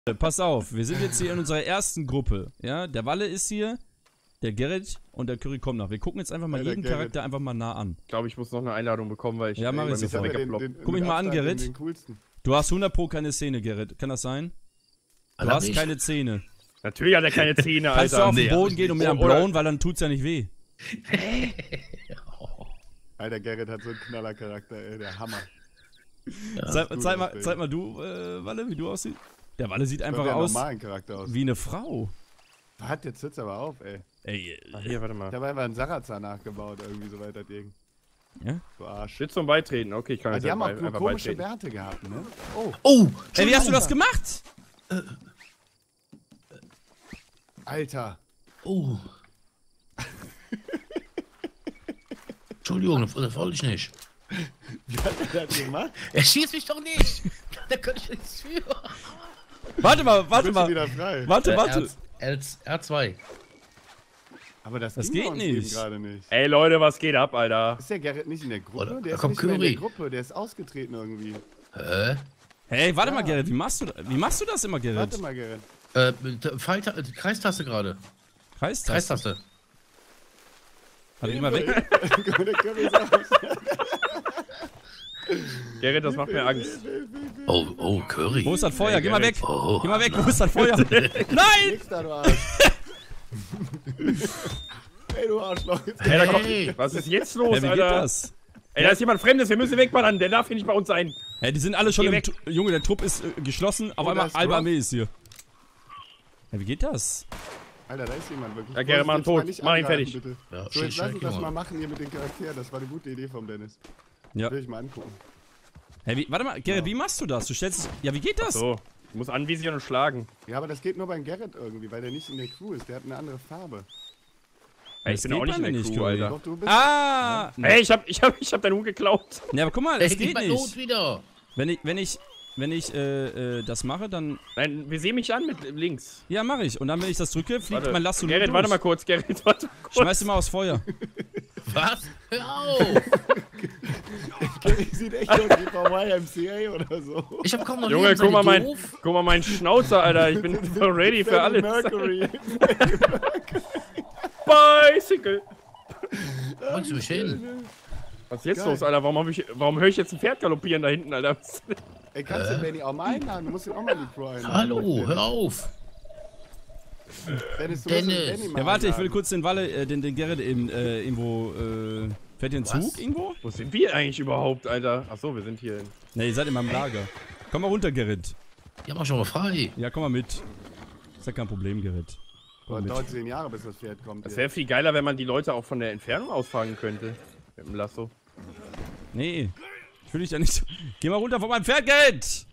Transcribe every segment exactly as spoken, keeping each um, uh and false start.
Pass auf, wir sind jetzt hier in unserer ersten Gruppe. Ja, der Walle ist hier, der Gerrit und der Curry kommen nach. Wir gucken jetzt einfach mal ja, jeden Gerrit. Charakter einfach mal nah an. Ich glaube, ich muss noch eine Einladung bekommen, weil ich. Ja, mach ich sofort. Guck mich mal an, Gerrit. Du hast hundert Pro keine Zähne, Gerrit. Kann das sein? Du hast nicht. Keine Zähne. Natürlich hat er keine Zähne, Alter. Kannst du auf den Boden gehen und mir dann blauen, weil dann tut's ja nicht weh. Alter, Gerrit hat so einen Knallercharakter, ey, der Hammer. Ja, zeig, zeig, mal, zeig mal du, äh, Walle, wie du aussiehst. Der Walle sieht einfach aus, aus wie eine Frau. Hat jetzt sitzt aber auf, ey. Ey, Ach, hier, warte mal. Ich habe einfach einen Sarazar nachgebaut, irgendwie so weiter Ding. Ja? Du Arsch. Sitz zum Beitreten, okay, ich kann jetzt die haben auch einfach komische Bärte gehabt, ne? Oh! Oh! Ey, wie hast du das gemacht? Äh. Alter! Oh! Entschuldigung, das wollte ich nicht. Wie hat er das gemacht? Er schießt mich doch nicht! Da könnte ich nichts für. Warte mal, warte mal! Wieder frei. Warte, warte! R zwei. Aber das, das geht nicht. gerade nicht. Ey Leute, was geht ab, Alter? Ist der Gerrit nicht in der Gruppe? Oder, der ist kommt nicht Curry. in der Gruppe, der ist ausgetreten irgendwie. Hä? Hey, warte ja. mal, Gerrit, wie machst du das? Wie machst du das immer, Gerrit? Warte mal, Gerrit. Äh, Pfeilta äh, Kreistaste gerade. Kreistaste? Kreistaste. Hat ihn mal weg? Der Curry ist aus. Gerrit, das macht mir Angst. Oh, oh, Curry. Wo ist das Feuer? Hey, Geh mal weg! Oh. Geh mal weg, wo ist das Feuer? Nein! Nix da, du Arsch. Ey, du Arschloch. Ey, da kommt, was ist jetzt los, Hey, wie Alter? geht das? Ey, da ist jemand Fremdes, wir müssen wegballern, der darf hier nicht bei uns sein. Hey, die sind alle schon Geh im weg. Tu- Junge, der Trupp ist äh, geschlossen, auf Oh, einmal da ist halbe Ross. Armee ist hier. Ja, wie geht das? Alter, da ist jemand wirklich. Ja, Gerrit, mach ihn tot. Mach ihn fertig. Bitte. Ja, So, jetzt lass uns das mal. mal machen hier mit den Charakteren. Das war eine gute Idee vom Dennis. Ja. Will ich mal angucken. Hey, wie, warte mal, Gerrit, wie machst du das? Du stellst. Ja, wie geht das? So, ich muss anvisieren und schlagen. Ja, aber das geht nur beim Gerrit irgendwie, weil der nicht in der Crew ist. Der hat eine andere Farbe. Ey, Das ich bin auch geht nicht in bei der mir nicht, Crew, Curry. Alter. Doch, du bist. Ah! Ey, ich hab, ich hab, ich hab deinen Hut geklaut. Ja, aber guck mal, Ey, es geht mein Not nicht. wieder. Wenn ich, wenn ich, wenn ich äh, äh, das mache, dann. Nein, wir sehen mich an mit links. Ja, mache ich. Und dann, wenn ich das drücke, fliegt Warte. mein Lasso nur Gerrit, durch. warte mal kurz, Gerrit, warte mal kurz. Schmeiß ihn mal aufs Feuer. Was? Hör auf! Gerrit sieht echt aus wie vom Y M C A oder so. Ich hab kaum noch Junge, Leben, guck mal, seid ihr mein, doof? guck mal meinen Schnauzer, Alter. Ich bin so ready für alles. Mercury. Bicycle. Wolltest du mich hin? Was ist jetzt Geil. los, Alter? Warum, hab ich, warum höre ich jetzt ein Pferd galoppieren da hinten, Alter? Ey, kannst du den Benny auch mal einladen? Du musst ihn auch mal in die Crew einladen. Hallo, hör auf! Dennis, du Dennis. musst den Benny mal Ja, warte, ich will einladen. kurz den Walle, äh, den, den Gerrit eben, äh, irgendwo, äh, fährt ihr ein Was? Zug irgendwo? Wo sind wir eigentlich überhaupt, Alter? Achso, wir sind hier. In Ne, ihr seid in meinem Lager. Komm mal runter, Gerrit. Ja, mach schon mal frei. Ja, komm mal mit. Ist ja kein Problem, Gerrit. Komm Boah, mal mit. dauert zehn Jahre, bis das Pferd kommt. Das hier. wäre viel geiler, wenn man die Leute auch von der Entfernung ausfangen könnte. Mit dem Lasso. Nee, ich will dich ja nicht. Geh mal runter von meinem Pferd, Gerrit!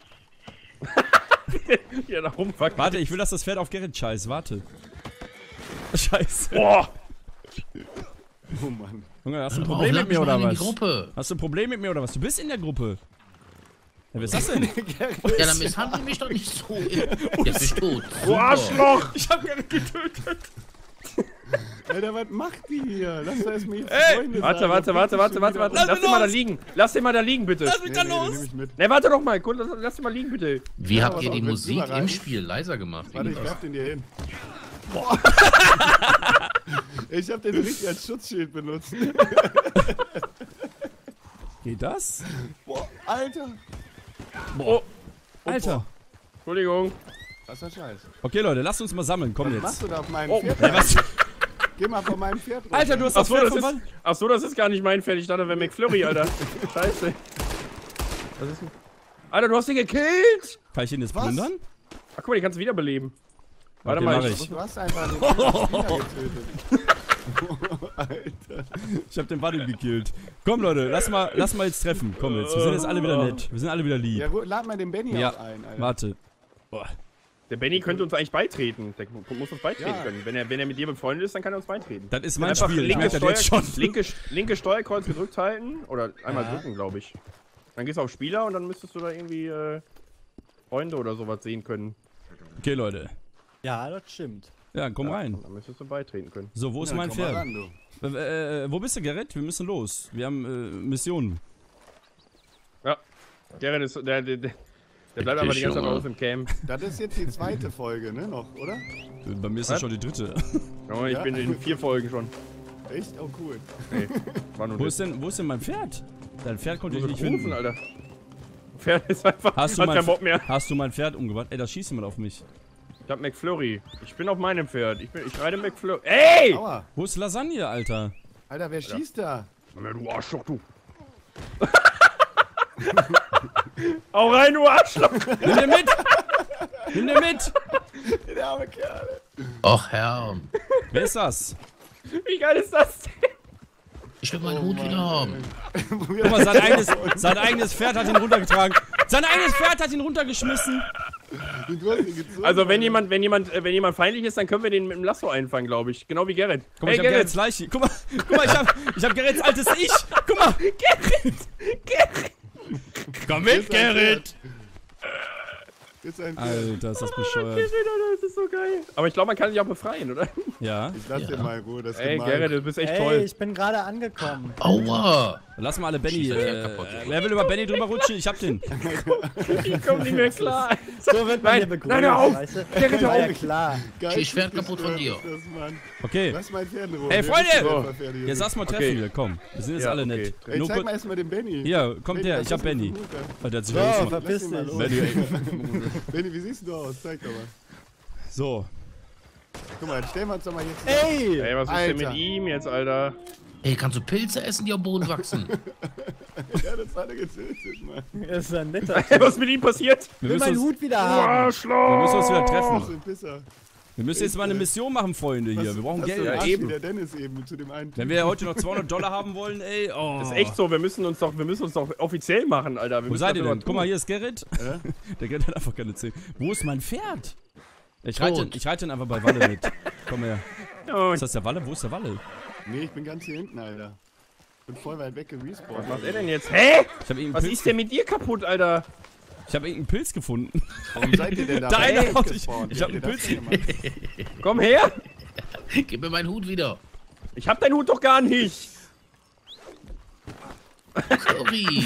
Ja, da rumfuckt. Warte, ich will, dass das Pferd auf Gerrit scheißt. Warte. Scheiße. Boah! Oh Mann. Junge, hast du ein Hör auf, Problem lad mit mich mir oder mal in die was? Gruppe. Hast du ein Problem mit mir oder was? Du bist in der Gruppe. Ja, wer ist das denn? Ja, dann misshandle mich doch nicht so. Jetzt bist ich tot. Du Arschloch! Ich hab Gerrit getötet. Alter, was macht die hier? Lass doch erst mal jetzt Ey! Freunde Warte, sein. warte, Dann warte, bringt warte, dich warte, schon warte. wieder Lass Lass mich den mal da los! liegen. Lass den mal da liegen, bitte. Lass mich da Nee, nee, den los! nehm ich mit. Ne, warte doch mal. Gut, lass, lass den mal liegen, bitte. Wie Ja, habt aber ihr auch die mit Musik drüber rein. im Spiel leiser gemacht? Wie Warte, geht ich das? werf den dir hin. Boah. Ich hab den richtig als Schutzschild benutzt. Geht das? Boah, Alter. Oh, Alter. Entschuldigung. Was ist der Scheiß? Okay, Leute, lasst uns mal sammeln. Komm Was jetzt. machst du da auf meinem Oh, Pferd? Ja, was? Geh mal von meinem Pferd runter. Alter, du hast das Achso, Pferd das vom ist. Walle. Achso, das ist gar nicht mein Pferd. Ich dachte, wäre McFlurry, Alter. Scheiße. Was ist denn? Alter, du hast den gekillt! Kann ich ihn jetzt Was? plündern? Ach guck mal, den kannst du wiederbeleben. Warte Okay, mal, mach ich. ich. Du hast einfach den Spieler getötet. Alter. Ich hab den Walle gekillt. Komm, Leute, lass mal, lass mal jetzt treffen. Komm jetzt. Wir sind jetzt alle wieder nett. Wir sind alle wieder lieb. Ja, ru- lad mal den Benny Ja, auch ein, Alter. warte. Boah. Der Benny könnte uns eigentlich beitreten. Der muss uns beitreten Ja. können. Wenn er, wenn er mit dir befreundet ist, dann kann er uns beitreten. Das ist mein Einfach Spiel. Ich linke, merke das Steuer, jetzt schon. linke, linke Steuerkreuz gedrückt halten. Oder einmal Ja. drücken, glaube ich. Dann gehst du auf Spieler und dann müsstest du da irgendwie äh, Freunde oder sowas sehen können. Okay, Leute. Ja, das stimmt. Ja, komm rein. Dann müsstest du beitreten können. So, wo ist Ja, mein komm mal Pferd? ran, du. Äh, äh, wo bist du, Gerrit? Wir müssen los. Wir haben äh, Missionen. Ja. Gerrit ist. Der, der, der, Der bleibt aber die ganze Zeit bei uns im Camp. Das ist jetzt die zweite Folge, ne, noch, oder? Bei mir ist das schon die dritte. Oh, ich Ja? bin in vier Folgen schon. Echt? Oh, cool. Nee, war nur Wo ist denn, wo ist denn mein Pferd? Dein Pferd konnte ich nicht rufen, finden. Alter. Pferd ist einfach, Hast du, hat mein, keinen Bock mehr. hast du mein Pferd umgebracht? Ey, da schießt jemand auf mich. Ich hab McFlurry. Ich bin auf meinem Pferd. Ich, bin, ich reite McFlurry. Ey! Aua. Wo ist Lasagne, Alter? Alter, wer schießt da? Na, du Arschloch, du. Hau rein, du Arschloch! Nimm den mit! Nimm den mit! Der arme Kerl. Och, Herr. Wer ist das? Wie geil ist das denn? Ich will meinen Oh Hut Mann, wieder haben. Guck mal, sein eigenes, sein eigenes Pferd hat ihn runtergetragen. Sein eigenes Pferd hat ihn runtergeschmissen. Du hast ihn gezogen, Also wenn Alter. jemand, wenn jemand, äh, wenn jemand feindlich ist, dann können wir den mit dem Lasso einfangen, glaube ich. Genau wie Gerrit. Guck mal, Hey ich hab Gerrits Leiche. Guck mal, guck mal, ich hab, ich hab Gerrits altes Ich. Guck mal. Gerrit! Gerrit! Komm Ist mit, ein Gerrit. Ist ein Pferd. Alter, ist das bescheuert. Gerrit, Alter, das ist so geil. Aber ich glaube, man kann sich auch befreien, oder? Ja. Ich lass Ja. den mal in Ruhe, das ist Ey, gemein. Gerrit, du bist echt Ey, toll. ich bin gerade angekommen. Aua. Lass mal alle Benny. Schieß das Äh, Pferd kaputt, Junge. wer will über Benny drüber rutschen? Ich hab den. Ich komm nicht mehr klar. So wird man Nein, hier begrüßt, nein, hör auf. weißt du? Gerrit, hör War ja auf. klar. Geil, Schieß Pferd kaputt von dir. Das, Mann. Okay. Lass mein Pferd in Ruhe. Ey, Wir Freunde! wissen, So. wer Pferde hier Jetzt sind. lass mal treffen Okay. hier, komm. Wir sind jetzt Ja, alle okay. nett. Ey, Nur zeig kurz- mal erstmal den Benny. Hier, kommt Benny, her, was ich hab ist denn Benny. für ein Hut da? Oh, der hat sich So, rausgemacht. verpiss Lass ihn mal dich. los. Benny. Benny, wie siehst du aus? Zeig doch mal. So. Guck mal, jetzt stellen wir uns doch mal jetzt... Ey! Ey, was ist Alter. denn mit ihm jetzt, Alter? Ey, kannst du Pilze essen, die am Boden wachsen? Ja, das hat er getötet, Mann. Ist ein netter. Was ist mit ihm passiert? Wir Ich will müssen, meinen uns, Hut wieder Du haben. wir Arschloch! müssen uns wieder Was treffen. für ein Pisser. Wir müssen jetzt mal eine Mission machen, Freunde, hier. Wir brauchen Was für ein Geld. Arsch eben. wie der Dennis eben zu dem einen Wenn Typen. wir heute noch zweihundert Dollar haben wollen, ey, oh. Das ist echt so, wir müssen uns doch, wir müssen uns doch offiziell machen, Alter. Wir Wo müssen seid ihr dafür denn? was Guck tun. mal, hier ist Gerrit. Ja? Der Gerrit hat einfach keine Zähne. Wo ist mein Pferd? Ich reite, Tot. ich reite ihn einfach bei Walle mit. Komm her. Ja, Ist das der Walle? Wo ist der Walle? Nee, ich bin ganz hier hinten, Alter. Bin voll weit weg gerespawnt. was macht er denn jetzt? Hä? Ich habe irgendeinen Was Pilz, ist denn mit dir kaputt, Alter? ich hab irgendeinen Pilz gefunden. Warum seid ihr denn da? Da weit einer haut gespawnt? ich- ich Wie hab habt einen ihr das denn gemacht? Komm her! Gib mir meinen Hut wieder. Ich hab deinen Hut doch gar nicht! Curry.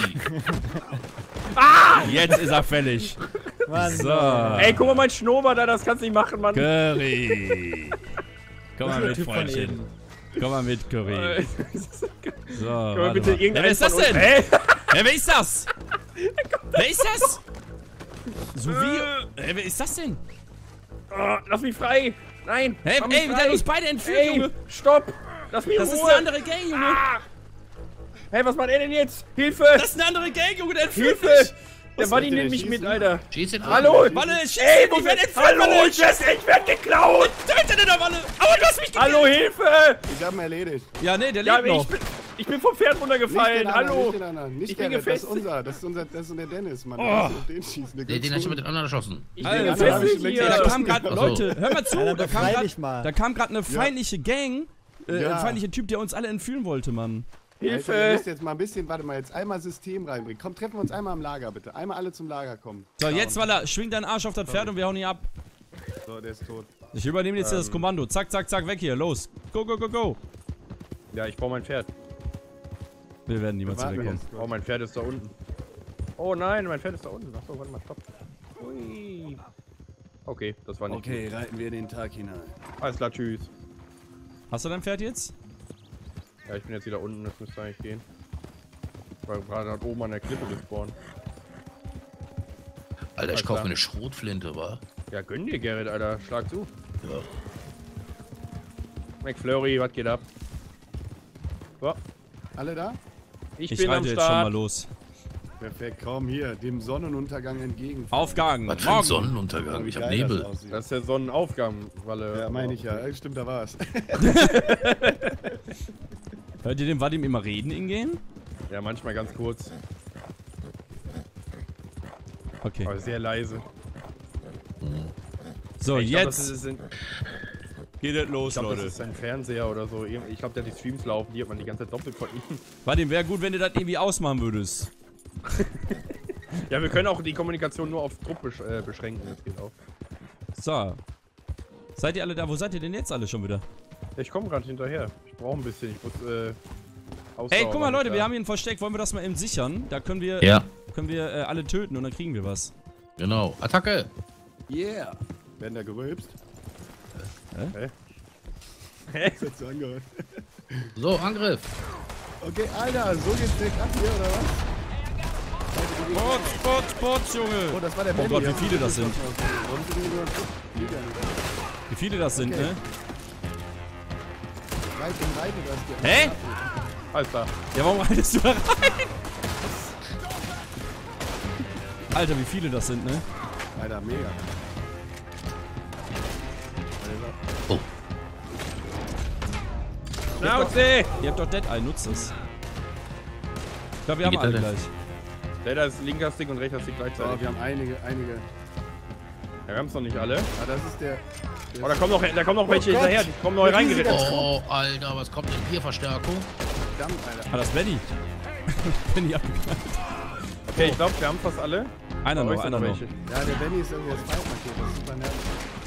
Jetzt ist er fällig. Mann, So. Ey, guck mal, mein Schnurrbart, da, das kannst du nicht machen, Mann. Curry. Komm mal der mit, Typ von Freundchen. eben. Komm mal mit, Curry. Äh, So, Können wir warte bitte mal. Ja, irgendeinen wer ist das von uns- denn? Hä? Hä, wer ist das? Wer ist das? So wie? Hä, wer ist das denn? Oh, lass mich frei! Nein! Hä, mach mich ey, wir frei. haben uns beide entführt, Ey, Junge. stopp! Lass mich in Das ist Ruhe! eine andere Gang, Junge. Ah. Hey, was macht er denn jetzt? Hilfe! Das ist eine andere Gang, Junge, der entführt Hilfe! mich. Der Buddy wollt ihr nimmt denn mich mit, schießen? Alter. Schieß ihn an. Hallo! Walle, schieß, Ey, ich werde entführt, Hallo, Walle. Jess, ich werd geklaut! Töte den, der Walle. Aber du hast mich gekillt. Hallo, Hilfe! Ich hab ihn erledigt. Ja, nee, der Ja, lebt aber noch. ich bin, ich bin vom Pferd Nicht runtergefallen. den anderen, Hallo! nicht den anderen. Nicht Ich der, bin das ist gefesselt. unser, das ist unser, das ist der Dennis, Mann. Oh. Da musst du auf den schießen. Der Den, den gehört hast zu du mit den anderen erschossen. Ich bin Alter, gefesselt ja, hier. Da kam gerade, Ach so. Leute, hör mal zu, Ja, dann da kam befrei grad, dich mal. da kam gerade eine feindliche Gang, äh, Ja. ein feindlicher Typ, der uns alle entführen wollte, Mann. Alter, ihr Hilfe! müsst jetzt mal ein bisschen, warte mal, jetzt einmal System reinbringen. Komm, treffen wir uns einmal am Lager, bitte. Einmal alle zum Lager kommen. So, jetzt, Walle, schwing deinen Arsch auf das Pferd und wir hauen ihn ab. So, der ist tot. Ich übernehme jetzt hier das Kommando. Zack, zack, zack, weg hier, los. Go, go, go, go. Ja, ich brauche mein Pferd. Wir werden niemals Warten wir wegkommen. jetzt Oh, kurz. mein Pferd ist da unten. Oh nein, mein Pferd ist da unten. Achso, warte mal, stopp. Ui. Okay, das war nicht Okay, reiten wir den Tag hinein. gut. Alles klar, tschüss. Hast du dein Pferd jetzt? Ja, ich bin jetzt wieder unten, das müsste eigentlich gehen. Ich war gerade dort oben an der Klippe gespawnt. Alter, ich Alles kauf klar. mir eine Schrotflinte, wa? Ja, gönn dir, Gerrit, Alter. Schlag zu. Ja. McFlurry, was geht ab? So, Alle da? ich, Ich bin am reite jetzt schon mal Start. los. Perfekt, komm hier, dem Sonnenuntergang entgegen. Aufgang. Was für ein Morgen. Sonnenuntergang? Ich hab Nebel. Das ist der Sonnenaufgang, weil äh, Ja, meine ich ja. Äh, Stimmt, da war's. Hört ihr den Vadim immer reden in-game? Ja, manchmal ganz kurz, Okay. aber sehr leise. So, Ich glaub, jetzt das ist, ein- geht es los, ich glaub, das ist ein Fernseher oder so. Ich glaube, der hat die Streams laufen, die hat man die ganze Zeit doppelt von ihm. Vadim, wäre gut, wenn du das irgendwie ausmachen würdest. Ja, wir können auch die Kommunikation nur auf Trupp besch äh, beschränken, das geht auch. So. Seid ihr alle da? Wo seid ihr denn jetzt alle schon wieder? Ja, ich komme gerade hinterher. Ich brauche ein bisschen, ich muss äh, Ausdauer Ey, guck mal, machen, Leute, wir klar. haben hier ein Versteck. Wollen wir das mal eben sichern? Da können wir, Ja. können wir äh, alle töten und dann kriegen wir was. Genau. Attacke. Yeah. Werden da gerülpst? Hä? Hä? Das hat so angehört. So, Angriff. Okay, Alter, so geht's direkt ab hier, oder was? Sport, Sport, Sport, Junge. Oh, das war der Oh Benny. Gott, wie Ja, viele das sind. Warum sind die nur Liga nicht? Wie viele das sind, Okay. ne? Reite, reite das hier. Hä? Alles klar. Ja, warum reitest du da rein? Alter, wie viele das sind, ne? Alter, mega. Oh. Schnauze! Ihr habt doch Dead Eye, nutzt es. Ich glaube, wir haben Wie geht alle der gleich. Der da ist linker Stick und rechter Stick So, gleichzeitig. wir haben einige, einige. Ja, wir haben es noch nicht alle. Ah, das ist der... der Oh, da kommen noch, da kommen noch welche Gott. hinterher. Die kommen neu reingeritten. Oh, Alter, was kommt denn hier? Verstärkung? Verdammt, Alter. Ah, das ist Benny. Benny abgeknallt. Okay, ich glaube, wir haben fast alle. Einer Bei euch noch, sind einer noch. welche. Ja, der Benny ist irgendwie das Fight-Markiert. Das ist super nervig.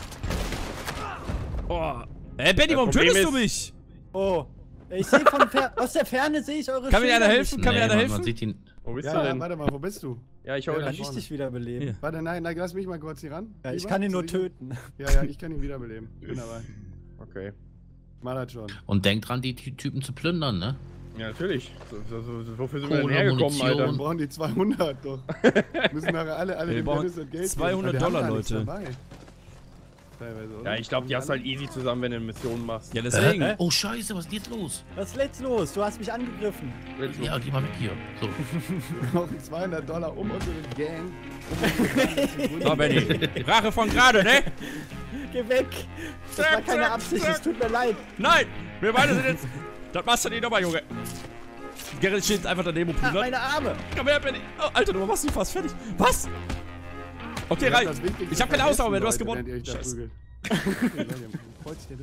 Oh. Ey, Benny, Das warum Problem tötest du ist- mich? Oh. Ich sehe von Fer aus der Ferne sehe ich eure Kann mir Schilder einer nicht. helfen? Kann mir Nee, einer man, helfen? man sieht ihn. Wo bist Ja, du ja, denn? warte mal, wo bist du? Ja, ich hol Ja, Kann dich. ich dich wiederbeleben? Hier. Warte, nein, nein, lass mich mal kurz hier ran. Ja, ich Lieber? kann ihn nur Sicher? töten. Ja, ja, ich kann ihn wiederbeleben. Bin dabei. Okay. Mach das schon. Und denkt dran, die Ty- Typen zu plündern, ne? Ja, natürlich. So, so, so, so, wofür sind wir denn Kohle, hergekommen, Munition. Wir Alter? brauchen die zweihundert doch. Müssen nachher alle, alle Wir dem brauchen Dennis das Geld zweihundert geben. Aber wir Dollar, haben gar nichts Leute. dabei. Teilweise, oder? Ja, ich glaube, die hast du halt easy zusammen, wenn du eine Mission machst. Ja, deswegen. Hä? Oh, scheiße, was ist jetzt los? Was ist jetzt los? Du hast mich angegriffen. Ja, geh mal weg hier. So. Wir brauchen zweihundert Dollar um unsere Gang. Um unsere So, Benny. Rache von gerade, ne? Geh weg. Das war keine Absicht. Es tut mir leid. Nein! Wir beide sind jetzt. Das machst du nicht nochmal, Junge. Gerrit steht einfach daneben und Ah, plündert. meine Arme. Komm her, Benny. Oh, Alter, du machst mich fast fertig. Was? Okay, Ihr habt rein. das Wichtigste Ich hab keine Ausdauer mehr, du hast vergessen, gewonnen. Leute, während Scheiße. ihr euch da prügelt. Freut sich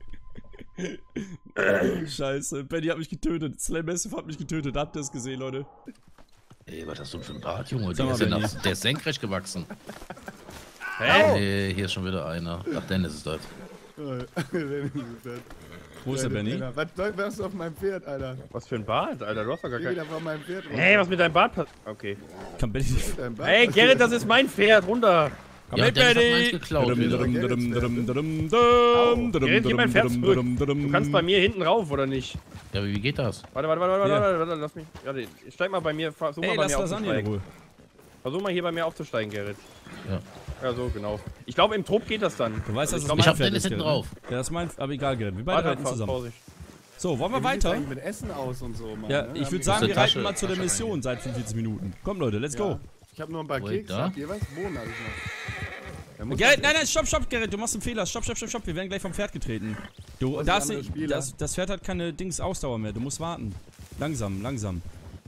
der Dritte. Scheiße, Benny hat mich getötet. Slam Massive hat mich getötet. Habt ihr es gesehen, Leute? Ey, was hast du für ein Bart, Junge? Sag Der mal, ist, ja Benny. nach, der ist senkrecht gewachsen. Hä? Nee, hier ist schon wieder einer. Ach, Dennis ist das. Wo ist der Benny? Alter, was soll- was ist auf meinem Pferd, Alter? Was für ein Bart, Alter? Du hast doch gar Geh kein... wieder von meinem Pferd runter. Hey, was mit deinem Bart passiert? Okay. Kann Benny nicht. Dein Bart Hey, passiert. Gerrit, das ist mein Pferd. Runter. Komm Ja, mit, Dennis hat Benny! meins geklaut Dum, wieder. dum, dum, dum, dum, dum, dum, Au. dum, Gerrit, gib mein Pferd dum, zurück. dum, dum, Du kannst bei mir hinten rauf, oder nicht? Ja, wie wie geht das? Warte, warte, warte, warte, Ja. warte, warte, lass mich... Warte, steig mal bei mir, versuch mal Ey, bei lass mir Lasagne in aufzusteigen. Ruhe. Versuch mal hier bei mir aufzusteigen, Gerrit. Ja. Ja, so, genau. Ich glaube, im Trupp geht das dann. Du weißt, dass Also es ich mein Ich hab Pferd Dennis ist, hinten Gerrit, drauf. ne? Ja, das ist mein... Aber egal, Gerrit. Wir beide Warte, reiten fahr- zusammen. Vorsicht. So, wollen wir Wie sieht's weiter? eigentlich mit Essen aus und so, Mann, Ja, ne? ich Haben würde die- sagen, Ist wir eine reiten Tasche- mal zu der Tasche Mission seit fünfundvierzig Minuten. Komm, Leute, let's go. Ja. Ich hab nur ein paar Wait, Kekse. da? Habt ihr was? Bohnen hab ich noch. Ja, muss Gerrit, das- nein, nein, stopp, stopp, Gerrit, du machst einen Fehler. Stopp, stopp, stopp, stopp. Wir werden gleich vom Pferd getreten. Du Was ist darfst ein nicht, anderer Spieler? das, das Pferd hat keine Dings Ausdauer mehr. Du musst warten. Langsam, langsam.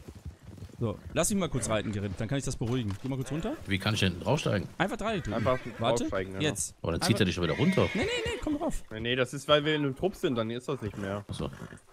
So, lass mich mal kurz reiten, Gerrit. Dann kann ich das beruhigen. Geh mal kurz runter. Wie kann ich denn hinten draufsteigen? Einfach drei drücken. Einfach Warte. draufsteigen, ja. Jetzt. Aber dann zieht Einfach- er dich schon wieder runter. Nee, nee, nee, komm drauf. Nee, nee, das ist, weil wir in einem Trupp sind, dann ist das nicht mehr. Achso.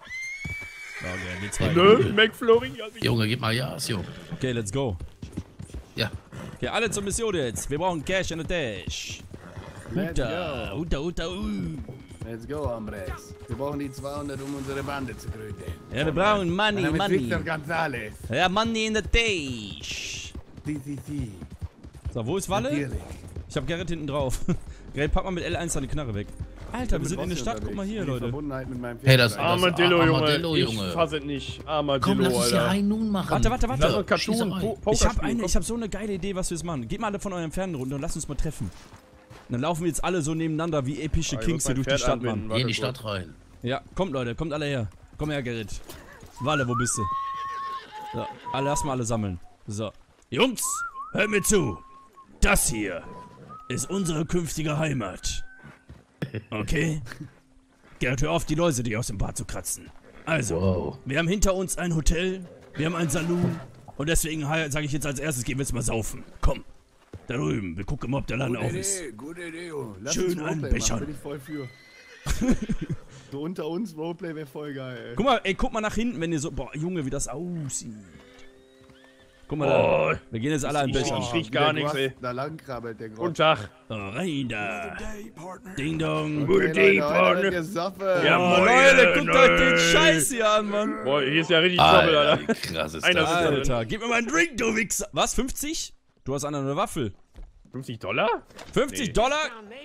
Okay, wir zwei. Nö, McFlurry, ja, sicher. Junge, gib mal Jas, Junge. Okay, let's go. Ja. Okay, alle zur Mission jetzt. Wir brauchen Cash and a Dash. Let's Uta, go. uta, uta, uh. Let's go, Hombres. Wir brauchen die zweihundert, um unsere Bande zu gründen. Ja, wir brauchen Money, Mein Name ist Money. Victor González. Ja, Money in the Dash. Si, si, si. So, wo ist Walle? Natürlich. Ich hab Gerrit hinten drauf. Gerrit, pack mal mit L eins deine Knarre weg. Alter, wir sind in der Stadt. Guck mal hier, Die Leute. Verbundenheit mit meinem Pferd. Hey, das- Alter. Armadillo, Junge. Armadillo, Ich Junge. fass es nicht. Armadillo, Komm, lass uns hier Alter. rein nun machen. Warte, warte, warte. Lass uns Cartoon, Schießerei. Po- Poker Ich hab spielen, eine, komm. ich hab so eine geile Idee, was wir jetzt machen. Geht mal alle von eurem Fernen runter und lasst uns mal treffen. Und dann laufen wir jetzt alle so nebeneinander wie epische Ah, ich Kings muss hier mein durch die Pferd Stadt, anbinden. Mann. Geh in die Warte Stadt rein. Ja, kommt Leute, kommt alle her. Komm her, Gerrit. Walle, wo bist du? So, alle, lass mal alle sammeln. So. Jungs, hört mir zu. Das hier ist unsere künftige Heimat. Okay? Gerrit, hör auf, die Läuse dir aus dem Bart zu kratzen. Also, Wow. wir haben hinter uns ein Hotel, wir haben einen Saloon und deswegen sage ich jetzt als erstes, gehen wir jetzt mal saufen. Komm, da drüben, wir gucken mal, ob der Laden Gute auf ist. Idee, gute Idee, Junge. Lass Schön uns Roleplay anbechern. machen, bin ich voll für. So unter uns Roleplay wäre voll geil, ey. Guck mal, ey, guck mal nach hinten, wenn ihr so, boah, Junge, wie das aussieht. Guck mal Oh, da, wir gehen jetzt alle ein ich- Bechern. ich- riech wie gar der nichts, Gross ey. Da lang krabbelt der Guten Grund. Tag. Oh, rein da. Ding dong. Gute Idee, Partner. gesoffen. Ja, Oh, moin, Leute, guckt nö. euch den Scheiß hier an, Mann. Boah, hier ist ja richtig Doppel, Alter, Alter. wie krass ist Einer das? ist- Alter, gib mir mal einen Drink, du Wichser. Was, fünfzig? Du hast an einer Waffel. fünfzig Dollar? fünfzig Nee. Dollar?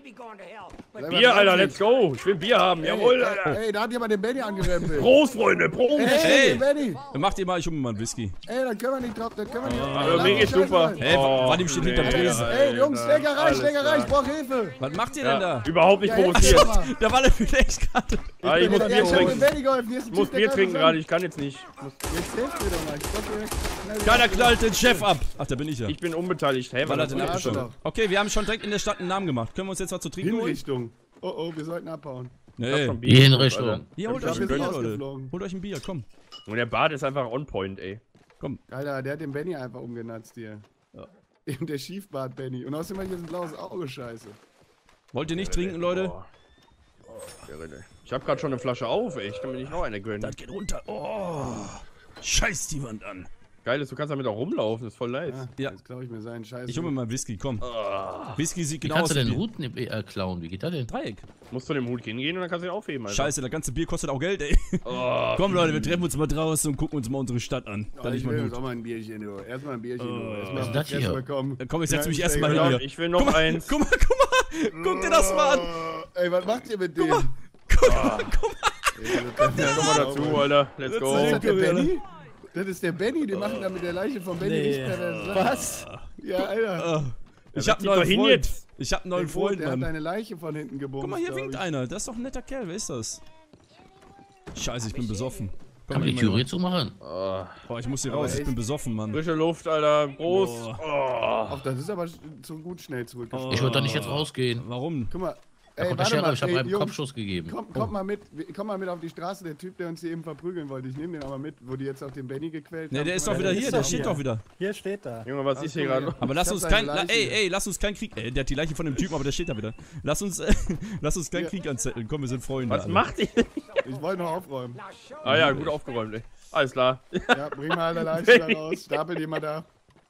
Bier, Alter, let's go. Ich will Bier haben, jawohl, Ey, Alter. ey, da hat jemand den Benny angerempelt. Prost, Freunde, Prost. Hey, Ey. Benny. Mach dir mal, ich hol mir mal einen Whisky. Ey, da können wir nicht drauf, da können wir nicht. Also, Lass mir die geht's Scheiße super. sein. Hey, Oh, Vadim steht hinterm nee, Tresen. Alter. Ey, Jungs, Schlägerei, Alles Schlägerei, klar. ich brauch Hilfe. Was macht ihr denn Ja, da? überhaupt nicht Ja, provoziert. jetzt mal. Da war der vielleicht gerade. Ah, ich muss Ja, Bier ich hab dem trinken. Benny geholfen. Hier ist ein Ich muss Typ, der Bier kann trinken was gerade, ich kann jetzt nicht. sagen. Jetzt hilft mir doch mal. Ich glaub, wir- schnell- Keiner knallt den Chef ab. Ach, da bin ich ja. Ich bin unbeteiligt. Hä, Weil er was den Ja, abgeschossen schon hat. Okay, wir haben schon direkt in der Stadt einen Namen gemacht. Können wir uns jetzt was zu trinken holen? Hinrichtung. Oh, oh, wir sollten abhauen. Nee. Die Hinrichtung. Hier, holt Ich euch glaub, ein wir Bier, sind Leute. rausgeflogen. Holt euch ein Bier, komm. Und der Bart ist einfach on point, ey. Alter, der hat den Benny einfach umgenatzt hier. Ja. Eben der Schiefbart Benny. Und außerdem hat hier so ein blaues Auge, scheiße. Wollt ihr nicht trinken, Leute? Oh. Oh, der Rille. Ich hab grad schon eine Flasche auf, ey. Ich kann mir nicht noch eine gönnen. Das geht runter. Oh. Scheiß die Wand an. Geil ist, du kannst damit auch rumlaufen, das ist voll nice. Ja, Ja. jetzt glaube ich mir seinen Scheiß. Ich hol mir mal Whisky, komm. Ah. Whisky sieht Wie genau kannst aus du wie den Bier. Hut ne- äh, klauen? Wie geht das denn? Dreieck. Musst du den Hut hingehen und dann kannst du ihn aufheben, Alter. Scheiße, das ganze Bier kostet auch Geld, ey. Oh. Komm, Leute, wir treffen uns mal draußen und gucken uns mal unsere Stadt an. Oh, Dann ich ich mal will gut. jetzt auch mal ein Bierchen, du. Erstmal ein Bierchen, du. Erstmal Was ist das hier? Fresse bekommen. Dann komm, ich setz Ja, mich ich erstmal denke, hin Ja, hier. ich will noch eins. Guck mal, guck mal. Guck dir das mal an. Oh, ey, was macht ihr mit dem? Guck mal, guck mal. Komm mal dazu, Alter. Let's Ist go. das der Benny? Das ist der Benny, die machen da mit der Leiche von Benny nicht mehr. der- Was? Ja, Alter. Oh. Ich Ja, hab einen setz dich doch neuen hin Freund. jetzt. Ich hab einen neuen Der Freund, Freund, der hat Mann. deine Leiche von hinten gebumst. Guck mal, hier glaub winkt ich. einer. Das ist doch ein netter Kerl. Wer ist das? Scheiße, ich bin besoffen. Komm, Kann man die geh mal Tür hier. zumachen? Oh. Boah, ich muss hier Aber raus. Ich echt? bin besoffen, Mann. Frische Luft, Alter. Prost. Boah. Oh. Ach, das ist aber zu gut schnell zurückgeschickt. Ich wollte doch nicht jetzt rausgehen. Warum? Guck mal. Da Ey, kommt der warte mal, Sheriff, ich habe ey, einem Jungs, Kopfschuss gegeben. Komm, komm mal mit, komm mal mit auf die Straße, der Typ, der uns hier eben verprügeln wollte. Ich nehme den aber mit, wo die jetzt auch den Benny gequält Ne, haben. der ist Guck doch mal, wieder der hier. ist Der doch steht hier. doch wieder. Hier steht da. Junge, was Ach ist so, hier ja. gerade? Aber lass Ich uns hab kein. seine La, Leiche ey, hier. ey, lass uns keinen Krieg. Ey, der hat die Leiche von dem Typen, aber der steht da wieder. Lass uns, äh, lass uns keinen Ja. Krieg anzetteln. Komm, wir sind Freunde. Was alle. macht ihr? Ich wollte noch aufräumen. Ah ja, gut aufgeräumt, ey. Alles klar. Ja, bring mal alle Leiche da raus. Stapel die mal da.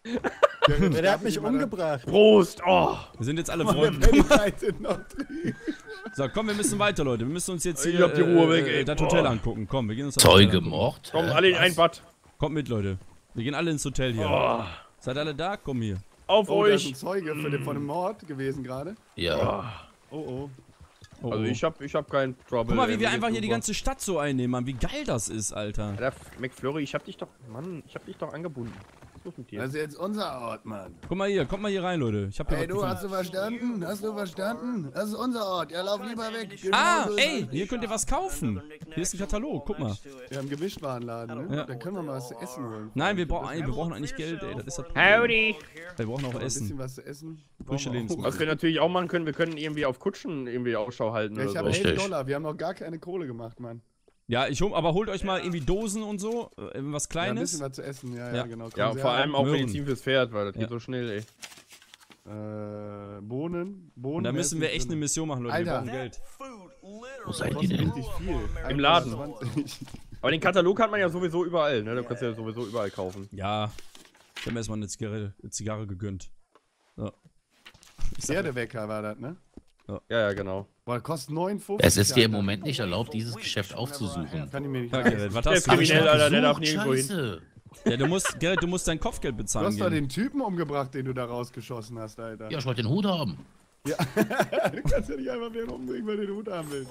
Der, Der hat mich umgebracht. Prost. Oh. Wir sind jetzt alle Der Freunde. Benny reitet noch drin. So, komm, wir müssen weiter, Leute. Wir müssen uns jetzt Ich hier hab die Ruhe äh, weg, ey. das Hotel Boah. angucken. Komm, wir gehen uns das Zeuge Hotel angucken. Mord? Kommen Hä? alle in Was? ein Bad. Kommt mit, Leute. Wir gehen alle ins Hotel hier. Oh. Seid alle da? Komm hier. Auf Oh, da ist ein euch. Zeuge für den, von einem Mord gewesen gerade. Ja. Oh, oh. Oh, Also oh. ich hab, ich hab keinen Trouble. Guck mal, wie ey. wir Mir einfach geht's hier die super. ganze Stadt so einnehmen, Mann. Wie geil das ist, Alter. Alter, McFlurry, ich hab dich doch. Mann, ich hab dich doch angebunden. Was ist mit dir? Das ist jetzt unser Ort, Mann. Guck mal hier, kommt mal hier rein, Leute. Ich hab hier Ey, was du, gefunden. hast du verstanden? Hast du verstanden? Das ist unser Ort. Ja, lauf lieber weg. Ah, Genau so ey, ist es. hier könnt ihr was kaufen. Hier ist ein Katalog, guck mal. Wir haben Gemischtwarenladen, ne? Ja. Da können wir mal was zu essen holen. Nein, wir brauchen, ey, wir brauchen eigentlich Geld, ey. Das ist das Problem. Howdy. Wir brauchen auch Ein bisschen Essen. was zu essen. Frische Brauchen wir auch. Lebensmittel. Was wir natürlich auch machen können, wir können irgendwie auf Kutschen irgendwie Ausschau halten Ja, ich oder habe so. elf Richtig. Dollar. Wir haben noch gar keine Kohle gemacht, Mann. Ja, ich hol, aber holt euch mal irgendwie Dosen und so. äh, Was Ja, ein bisschen Kleines. was zu essen. Ja, ja, Ja. genau. Ja, vor allem auch Möhren. Medizin fürs Pferd, weil das Ja. geht so schnell, ey. Äh, Bohnen. Bohnen. Und da müssen wir essen echt eine drin. Mission machen, Leute. Wir Alter. brauchen Geld. Wo seid ihr Kostet denn? richtig viel. Im Laden. einundzwanzig. Aber den Katalog hat man ja sowieso überall, ne? Da kannst du ja sowieso überall kaufen. Ja. Ich hab mir erstmal eine Zigarre, eine Zigarre gegönnt. So. Pferdewecker war das, ne? Ja, ja, genau. Boah, das kostet neunundfünfzig. Es ist dir im Alter. Moment nicht erlaubt, dieses Geschäft aufzusuchen. Kann ich mir nicht Ja, leisten. Gerrit, was Der hast ist du? kriminell, Alter, der darf Versucht, nirgendwo hin. Scheiße. Ja, du musst, Gerrit, du musst dein Kopfgeld Du bezahlen hast doch gehen. den Typen umgebracht, den du da rausgeschossen hast, Alter. Ja, ich wollte den Hut haben. Du kannst ja nicht einfach den umbringen, weil du den Hut haben willst.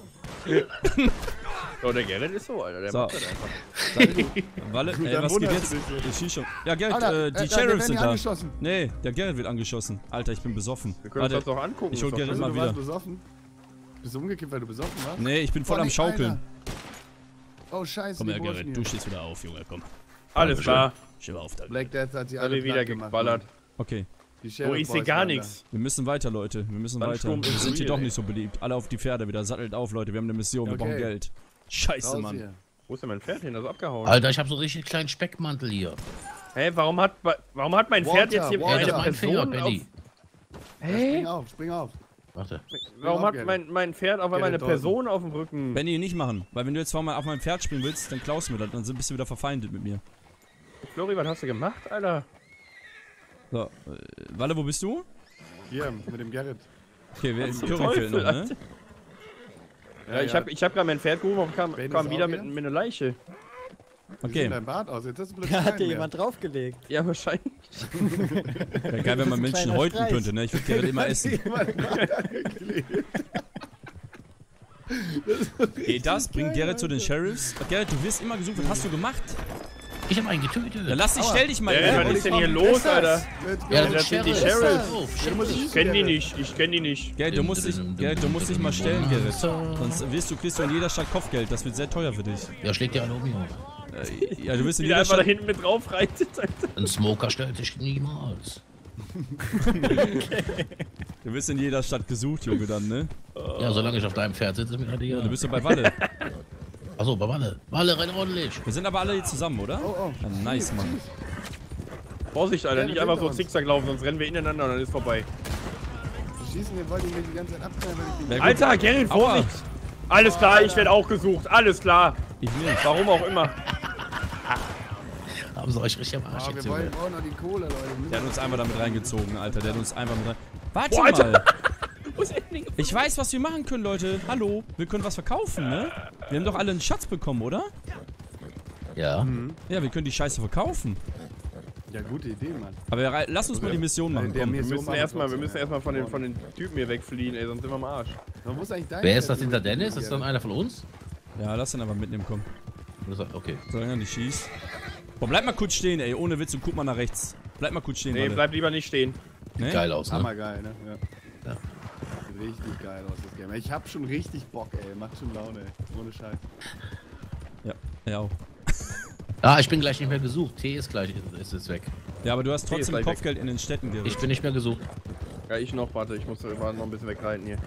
So, der Gerrit ist so, Alter. Der So. macht das einfach. Walle, ey, Dann was geht wunderst jetzt? du dich so. Ich schieß schon. Ja, Gerrit, Alter, äh, äh, die da- der Sheriffs werden sind hier da. angeschossen. Nee, der Gerrit wird angeschossen. Alter, ich bin besoffen. Wir können uns das Warte, doch angucken. ich hol ist doch Gerrit schön. mal Also, du wieder. warst besoffen? Bist du umgekippt, weil du besoffen warst? Nee, ich bin voll Oh, am nee, Schaukeln. Alter. Oh, scheiße, Komm die her, Burschen Gerrit, hier. du stehst wieder auf, Junge, komm. Alles klar. Steh mal auf, da. Black Death hat sie Alle alle wieder platt gemacht, geballert. Mann. Okay, Die Oh, Sheriff ich seh Boys gar waren nichts. wir müssen weiter, Leute. Wir müssen weiter. Sandsturm Wir ist sind hier real, doch ey. nicht so beliebt. Alle auf die Pferde wieder. Sattelt auf, Leute. Wir haben eine Mission. Wir Okay. brauchen Geld. da. Scheiße, Raus Mann. hier. Wo ist denn mein Pferd hin? Das ist abgehauen. Alter, ich habe so einen richtig kleinen Speckmantel hier. Hä, warum hat, warum hat mein Pferd Walter, jetzt hier Walter. eine Ja, das war ein Fehler, Person Benny. auf... Spring auf, spring auf. Warte. Warum auf, hat Gerrit. mein, mein Pferd auf einmal eine Gerrit Dalton. Person auf dem Rücken? Benny, nicht machen. Weil wenn du jetzt zweimal auf mein Pferd springen willst, dann klaust du mir das. Dann bist du wieder verfeindet mit mir. Flori, was hast du gemacht, Alter? So, äh, Walle, wo bist du? Hier, mit dem Gerrit. Okay, wer zum Curry fehlt noch, Teufel, ne? Ja, ich hab, ich hab gerade mein Pferd gerufen und kam, Ben kam ist wieder auch mit, hier? mit einer Leiche. Wie Okay. sieht dein Bart aus? Jetzt hast du plötzlich Da hat keinen dir mehr. jemand draufgelegt. Ja, wahrscheinlich. Wäre geil, wenn man Menschen kleiner häuten Streich. könnte, ne? Ich würde Gerrit immer essen. Ey, das bringt Gerrit zu den Sheriffs. Gerrit, du wirst immer gesucht. Was hast du gemacht? Ich hab einen getötet. Dann lass dich, stell dich mal. Ey, was Gerrit. ist denn hier los, Alter? Let's go. Ja, Das sind die Sheriff. Sheriffs. Oh, Ich kenn die nicht, ich kenn die nicht. Gerrit, du musst dich, Gerrit, du musst dich mal stellen, Gerrit. Sonst wirst du, kriegst du in jeder Stadt Kopfgeld. Das wird sehr teuer für dich. Ja, schlägt dir alle um mich auf. Äh, ja, du wirst in Wie jeder der einfach da Stadt... hinten mit drauf reitet, Alter. Ein Smoker stellt sich niemals. Du wirst in jeder Stadt gesucht, Junge, dann, ne? Ja, solange ich auf deinem Pferd sitze, mit dir. Du bist ja bei Walle. Achso, bei Walle. Walle, renn ordentlich. Wir sind aber alle hier zusammen, oder? Oh, oh. Ja, nice, Mann. Vorsicht, Alter, Ja, nicht der einfach hinter so uns. zickzack laufen, sonst rennen wir ineinander und dann ist vorbei. Die schießen, den wollte ich mir die ganze Zeit abknallen, weil ich den... Ja, gut. Alter, Gerrit, Aua. Vorsicht! Alles klar, ich werde auch gesucht, alles klar. Ich nicht. Warum auch immer. Haben sie euch richtig am Arsch Ah, wir jetzt, wollen, Junge. brauchen noch die Kohle, Leute. Der hat uns einmal damit reingezogen, Alter. Der hat uns einfach mit rein... Warte Boah, Alter. mal. Wo ist Endling? Ich weiß, was wir machen können, Leute. Hallo. Wir können was verkaufen, ne? Wir haben doch alle einen Schatz bekommen, oder? Ja. Ja, wir können die Scheiße verkaufen. Ja, gute Idee, Mann. Aber wir rei- lass uns mal die Mission machen, Der komm. mir Wir so müssen machen erstmal, wir trotzdem, müssen ja. erstmal von den, von den Typen hier wegfliehen, ey, sonst sind wir am Arsch. Man muss eigentlich dein Wer ist Pferd das hinter übrigens Dennis? Ist das dann nehmen, einer von uns? Ja, lass den einfach mitnehmen, komm. Oder so- Okay. Solange er nicht schießt. Boah, bleib mal kurz stehen, ey. Ohne Witz und guck mal nach rechts. Bleib mal kurz stehen, Nee, Leute. bleib lieber nicht stehen. Ne? Geil aus, ne? Hammergeil, ne? Ja. Ja. Sieht richtig geil aus, das Game. Ich hab schon richtig Bock, ey. Macht schon Laune, ey. Ohne Scheiß. Ja, ja auch. Ah, ich bin gleich nicht mehr gesucht. T ist gleich, ist es weg. Ja, aber du hast ist trotzdem gleich Kopfgeld in den Städten, Gerrit. Ich bin nicht mehr gesucht. Ja, ich noch, warte, ich muss mal noch ein bisschen wegreiten hier.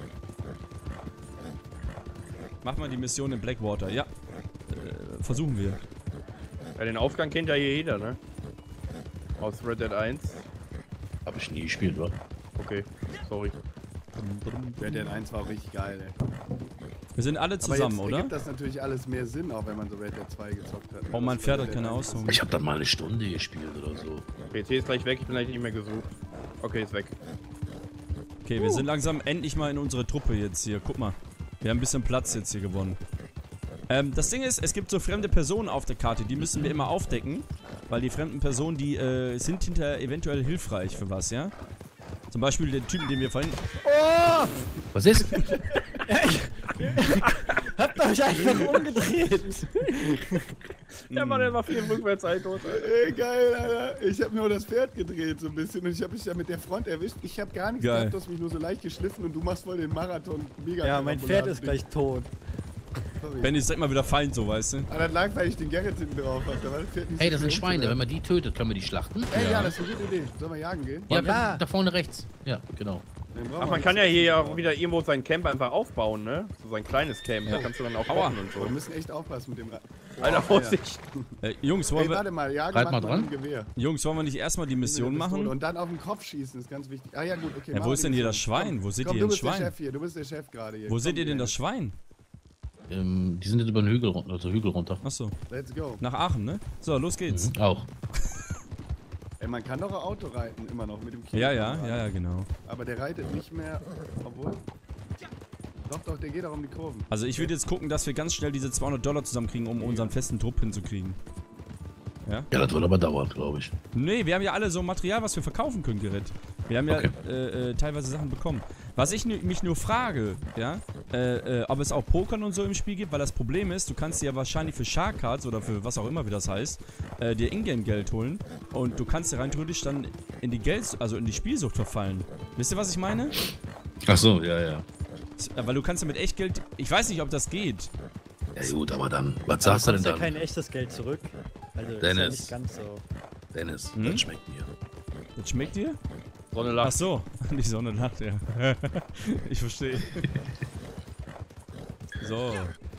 Mach mal die Mission in Blackwater, ja. Äh, versuchen wir. Ja, den Aufgang kennt ja hier jeder, ne? Aus Red Dead eins. Hab ich nie gespielt, wa? Okay, sorry. Red Dead eins war auch richtig geil, ey. Wir sind alle Aber zusammen, jetzt oder? ergibt das natürlich alles mehr Sinn, auch wenn man so Red Dead zwei gezockt hat. Oh, mein Pferd hat keine Ausdauer. Ich hab dann mal eine Stunde gespielt oder so. Okay, T ist gleich weg, ich bin gleich nicht mehr gesucht. Okay, ist weg. Okay, wir sind langsam endlich mal in unsere Truppe jetzt hier. Guck mal. Wir haben ein bisschen Platz jetzt hier gewonnen. Ähm, das Ding ist, es gibt so fremde Personen auf der Karte, die müssen wir immer aufdecken. Weil die fremden Personen, die äh, sind hinterher eventuell hilfreich für was, ja? Zum Beispiel den Typen, den wir vorhin... Was ist? Habt euch einfach umgedreht. Der Mann, der war viel rückwärts Alter. Ey, geil, Alter. Ich hab nur das Pferd gedreht so ein bisschen und ich hab mich ja mit der Front erwischt. Ich hab gar nichts Geil. gehabt, du hast mich nur so leicht geschliffen und du machst voll den Marathon. Mega Ja, mein Pferd ist gleich tot. Sorry. Benny ist direkt mal wieder Feind, so, weißt du? Aber das lag, weil ich den Gerrit hinten drauf hatte. Da war das Pferd nicht Ey, so das sind schlimm, Schweine. oder? Wenn man die tötet, können wir die schlachten? Ey, ja, das ist eine gute Idee. Sollen wir jagen gehen? Ja, Ja. Da, da vorne rechts. Ja, genau. Den brauchen Ach, wir man nicht. kann ja hier ja auch wieder irgendwo sein Camp einfach aufbauen, ne? So sein kleines Camp, da kannst du dann auch Aua. kochen und Wir so. müssen echt aufpassen mit dem Ra Alter, Vorsicht. Äh, Jungs, wollen Ey, wir, warte mal, jagen Halt macht mal man dran. mit dem Gewehr. Jungs, wollen wir nicht erstmal die Mission Mit der Pistole. machen? Und dann auf den Kopf schießen, ist ganz wichtig. Ah ja, gut, okay. Ja, machen wo wir ist die denn hier Mission. das Schwein? Komm, Wo seht komm, ihr du den bist der Schwein? Chef hier, du bist der Chef gerade hier. Wo Komm, seht ihr denn Dennis. das Schwein? Ähm, die sind jetzt über den Hügel, run- also Hügel runter. Achso, Let's go. nach Aachen, ne? So, los geht's. Mhm. Auch. Ey, man kann doch ein Auto reiten, immer noch mit dem Kind. Ja, ja, ja, ja, genau. Aber der reitet nicht mehr, obwohl... Doch, doch, der geht auch um die Kurven. Also ich würde jetzt gucken, dass wir ganz schnell diese zweihundert Dollar zusammenkriegen, um unseren festen Trupp hinzukriegen. Ja? Ja, das wird aber dauern, glaube ich. Nee, wir haben ja alle so Material, was wir verkaufen können, Gerrit. Wir haben ja Okay. äh, äh, teilweise Sachen bekommen. Was ich nu- mich nur frage, ja, äh, äh, ob es auch Pokern und so im Spiel gibt, weil das Problem ist, du kannst dir ja wahrscheinlich für Shark Cards oder für was auch immer, wie das heißt, äh, dir Ingame-Geld holen und du kannst dir rein theoretisch dann in die Geld, also in die Spielsucht verfallen. Wisst ihr, was ich meine? Ach so, ja, ja. Weil du kannst ja mit Echtgeld, ich weiß nicht, ob das geht. Ja gut, aber dann, was Du sagst du denn bekommst ja dann? kein echtes Geld zurück. Also ist ja Dennis. nicht ganz so. Dennis, Hm? das schmeckt mir. Das schmeckt dir? Sonne Ach lacht. so, die Sonne lacht, ja. Ich verstehe. So.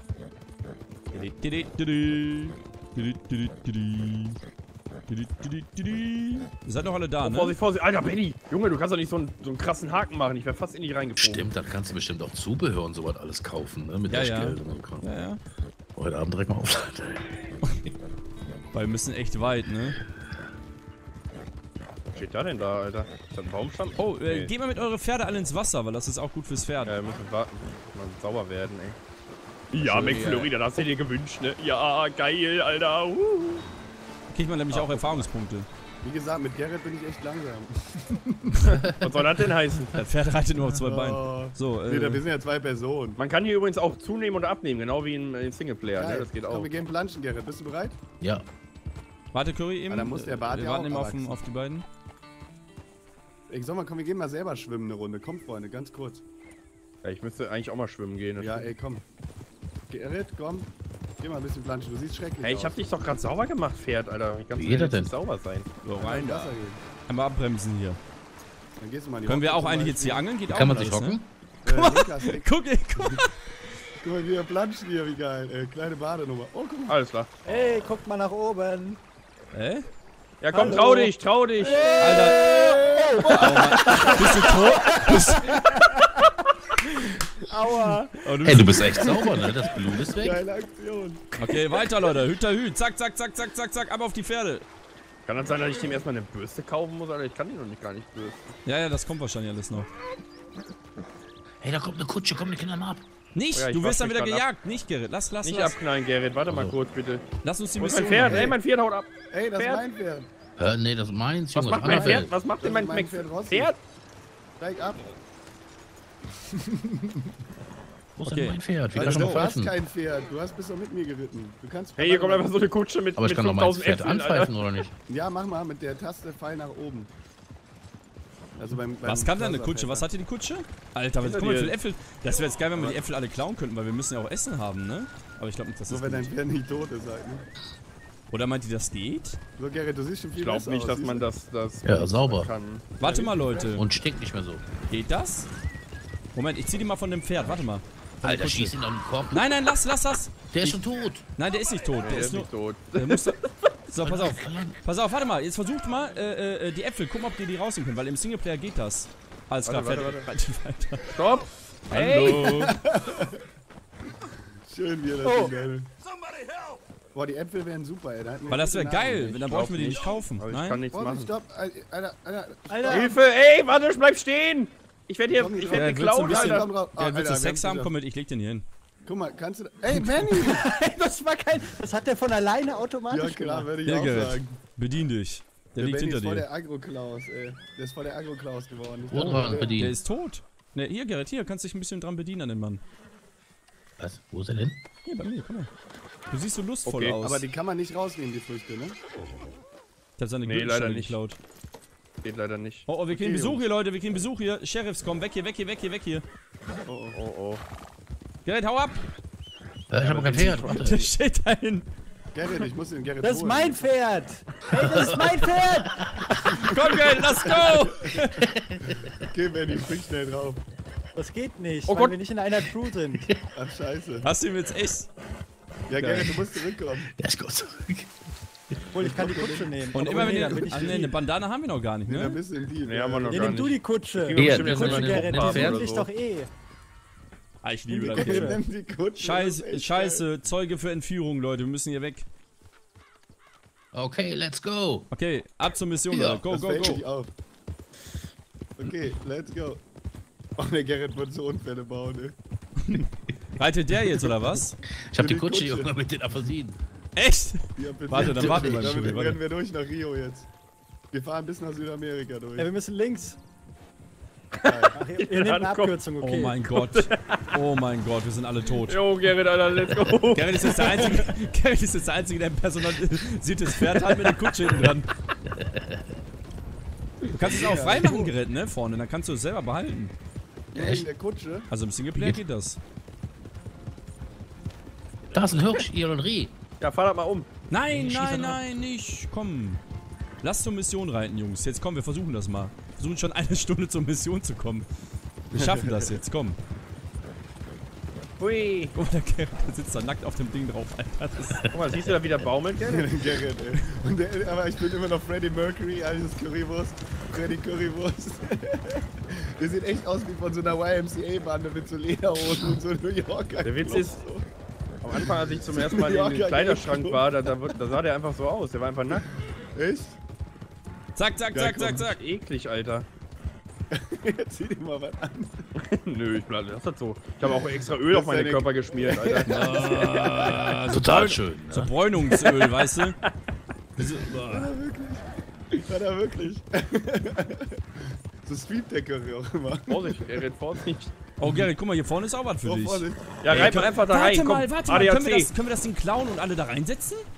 Ihr seid doch alle da, Oh, ne? Vorsicht, Vorsicht. Alter, Benny. Junge, du kannst doch nicht so einen, so einen krassen Haken machen. Ich wäre fast in dich reingeflogen. Stimmt, dann kannst du bestimmt auch Zubehör und sowas alles kaufen, ne? Mit Ja, ja. Echtgeld und so Kram. Ja, ja. Heute Abend direkt mal aufladen. Weil wir müssen echt weit, ne? Was steht da denn da, Alter? Ist das ein Baumstamm? Oh, äh, Nee. geht mal mit eure Pferde alle ins Wasser, weil das ist auch gut fürs Pferd. Ja, wir müssen warten. Mal sauber werden, ey. Ja, McFlurry, das hast du dir gewünscht, ne? Ja, geil, Alter. Uh. Kriegt man nämlich auch Erfahrungspunkte. Wie gesagt, mit Gerrit bin ich echt langsam. Was soll das denn heißen? Das Pferd reitet nur auf zwei Beinen. Oh. So, Nee, da- äh, wir sind ja zwei Personen. Man kann hier übrigens auch zunehmen und abnehmen, genau wie im, im Singleplayer. Ne? Geil. Das geht Komm, auch. wir gehen planschen, Gerrit. Bist du bereit? Ja. warte, Curry eben. Ah, da muss der Bart wir ja warten auch eben auf, erwachsen. auf die beiden. Ich sag mal, komm, wir gehen mal selber schwimmen eine Runde. Komm, Freunde, ganz kurz. Ja, ich müsste eigentlich auch mal schwimmen gehen. Ja, ey, komm. Gerrit, komm. Geh mal ein bisschen planschen. Du siehst schrecklich Hey, ich hab aus. dich doch gerade sauber gemacht, Pferd, Alter. Ich kann Wie geht das denn? sauber sein. So, Rein rein da. Wasser gehen. Einmal abbremsen hier. Dann gehst du mal in die Können wir Hocke auch zum eigentlich jetzt hier Beispiel. angeln? Geht auch Kann man alles, sich hocken? Äh, Niklas, ey, Guck, ey, guck mal. guck mal, wir planschen hier, wie geil. Äh, kleine Badenummer. Oh, guck mal. Alles klar. Ey, guckt mal nach oben. Hä? Ja, komm, Hallo. trau dich, trau dich. Alter. Oh, Mann. Bist du tot? Bist, Aua. oh, du Hey, bist, du bist echt sauber, ne? Das Blut ist weg. Geile Aktion. okay, weiter, Leute. Hüter, Hüt. Zack, zack, zack, zack, zack, zack. Ab auf die Pferde. Kann das sein, dass ich dem erstmal eine Bürste kaufen muss, Alter? Ich kann die noch nicht gar nicht bürsten. Ja, ja, das kommt wahrscheinlich alles noch. Hey, da kommt eine Kutsche, komm, die Kinder mal ab. Nicht, Oh ja, ich du wirst wasch dann wieder mich grad ab. gejagt. Nicht, Gerrit. Lass, lass, Nicht lass. abknallen, Gerrit. Warte mal kurz, bitte. Lass uns die Wo ist mein Mission Pferd? machen. Ey, mein Pferd haut ab. Ey, das ist Pferd. mein Pferd. Hä, nee, das ist meins, Was Junge. macht das mein andere Pferd? Was macht denn Das mein, ist mein mein Pferd, Rossi. Pferd? Steig ab. Wo ist Okay. denn mein Pferd? Wie Alter, kann schon du mal hast pfeifen? kein Pferd. Du hast bist doch mit mir geritten. Du kannst. Hey, hier kommt einfach so eine Kutsche mit, Aber ich mit kann doch mein fünftausend Pferd Äpfeln, anpfeifen, Alter. oder nicht? Ja, mach mal mit der Taste Pfeil nach oben. Also beim, beim Was kann denn eine Cursor Kutsche? Was besser. hat hier die Kutsche? Alter, was Hinter guck mal, wie dir. viele Äpfel. Das wäre jetzt geil, wenn wir die Äpfel alle klauen könnten, weil wir müssen ja auch Essen haben, ne? Aber ich glaube nicht, dass das So, wenn dein geht. Pferd nicht tot ist halt, ne? Oder meint ihr, das geht? So, Gerrit, du siehst schon viel Ich glaube besser nicht, aus, dass siehst man du? das, das Ja, sauber. kann. Warte mal, Leute. Und stinkt nicht mehr so. Geht das? Moment, ich zieh die mal von dem Pferd. Warte mal. Von der Alter, Kutsche. schieß ihn auf den Kopf. Nein, nein, lass, lass das. Der ist schon tot. Nein, der ist nicht tot. Der, Der ist ist nur. nicht tot. Der muss da, so, pass auf. Pass auf, warte mal. Jetzt versucht mal äh, äh, die Äpfel. Guck mal, ob ihr die rausnehmen könnt, weil im Singleplayer geht das. Alles klar, Warte, Pferd. warte, Weiter. Stopp! Hallo. Schön, wie er das Oh. oh. Boah, die Äpfel wären super, ey. Da hätten wir Weil das wäre gute Namen. geil. Dann bräuchten wir die glaub nicht kaufen. Aber ich kann Nein. nichts Vorsicht, machen. stopp. Alter, Alter, Alter. Hilfe! Ey, warte, bleib stehen! Ich werde hier, Komm, ich ja, werde willst du ein geklaut, bisschen- Alter. komm drauf. Ja, willst du Alter, Sex wir haben? haben Komm mit, ich leg den hier hin. Guck mal, kannst du da... Ey, Benny! Das war kein. Das hat der von alleine automatisch Ja, klar, gemacht. würde ich Ja, auch Gerrit. sagen. Bedien dich. Der, Der liegt Benny hinter ist voll dir. der Agro-Klaus, ey. Der ist voll der Agro-Klaus geworden. Ich Wo glaub, dran der- Der bedienen? ist tot. Ne, hier, Gerrit, hier. Kannst dich ein bisschen dran bedienen an den Mann. Was? Wo ist er denn? Hier, bei mir, komm her. Du siehst so lustvoll Okay, aus. Aber die kann man nicht rausnehmen, die Früchte, ne? Ich hab seine Nee, Gürtelschnalle leider nicht. geklaut. Geht leider nicht. Oh, oh, wir kriegen Okay, Besuch Jungs. hier, Leute. Wir kriegen Besuch hier. Sheriffs, komm, weg hier, weg hier, weg hier, weg hier. Oh, oh. Oh, oh. Gerrit, hau ab. Äh, ich hab kein Pferd. Warte. Der steht da hin. Gerrit, ich muss den Gerrit Das ist holen. mein Pferd. Hey, das ist mein Pferd. Komm, Gerrit, let's go. Okay, Benny, spring schnell drauf. Das geht nicht, Oh weil Gott. wir nicht in einer Crew sind. Ach, scheiße. Hast du ihm jetzt echt? Ja, Gerrit, du musst zurückkommen. Der ist gut zurück. Obwohl, ich kann die Kutsche nehmen. Und Obwohl, immer wenn nee, ihr... dann bin ich Ah, die nee, eine Dieb. Bandana haben wir noch gar nicht, Nee, da ne? bist du im Dieb. Nee, haben wir noch Nee, gar nimm du nicht. die Kutsche. Kriegen wir Hier, bestimmt das jetzt ist mal Kutsche, eine Gerrit, Gruppe die oder will ich so. doch eh. Ah, ich Nimm liebe die das Kutsche, hier. nimm die Kutsche. Scheiße, das ist echt scheiße. Zeuge für Entführung, Leute. Wir müssen hier weg. Okay, let's go. Okay, ab zur Mission, Ja, Leute. Go, Das go, fällt mir go. nicht auf. Okay, let's go. Oh, der Gerrit wird so Unfälle bauen, ey. Reitet der jetzt, oder was? Ich hab die Die Kutsche, Kutsche. Junge, mit den Apfelsinen. Echt? Ja, bitte. Warte, dann warten wir mal. Damit Warte. rennen wir durch nach Rio jetzt. Wir fahren bis nach Südamerika durch. Ja, wir müssen links. Geil. Ach, ihr, ihr nehmt eine Ankommen. Abkürzung, Oh okay. mein Gott. Oh mein Gott, wir sind alle tot. Jo, Gerrit, Alter, let's go. Gerrit ist jetzt der Einzige, Gerrit ist jetzt der Einzige, der personalisiert das Pferd hat mit der Kutsche hinten dran. Du kannst es auch freimachen, Gerrit, ne, vorne. Dann kannst du es selber behalten. Ja, in der Kutsche. Also im Singleplayer geht das. Da ist ein Hirsch, ihr und Reh. Ja, fahr das mal um. Nein, Ich schieße nein, drauf. nein, nicht. Komm. Lass zur Mission reiten, Jungs. Jetzt komm, wir versuchen das mal. Wir versuchen schon eine Stunde zur Mission zu kommen. Wir schaffen das jetzt, komm. Hui. Guck mal, der Gerrit der sitzt da nackt auf dem Ding drauf, Alter. Das ist Guck mal, siehst du da wieder baumelt, Gerrit? Gerrit, ey. Und der, aber ich bin immer noch Freddie Mercury, alles Currywurst. Freddy Currywurst. Der sieht echt aus wie von so einer Y M C A-Bande mit so Lederhosen und so New Yorker. Der Witz Clubs. ist, am Anfang, als ich zum ersten Mal in den Kleiderschrank war, da, da, da sah der einfach so aus. Der war einfach nackt. Echt? zack, zack, Ja, zack, komm. zack, zack. Eklig, Alter. Zieh dir mal was an. Nö, ich bleib, das ist so. Ich habe auch extra Öl auf meine deine- Körper geschmiert, Alter. Ah, so Total Bräun- schön. So Ne? Bräunungsöl, weißt du? So, ah. Hat er wirklich. So Street Deck-Curry auch immer. Vorsicht, er rennt Vorsicht. Oh, Gerrit, guck mal, hier vorne ist auch was für Oh, dich. Vorsicht. Ja, Ey, rein können- einfach da warte rein. mal, Komm, warte mal, können wir, A D A C. das, können wir das Ding klauen und alle da reinsetzen?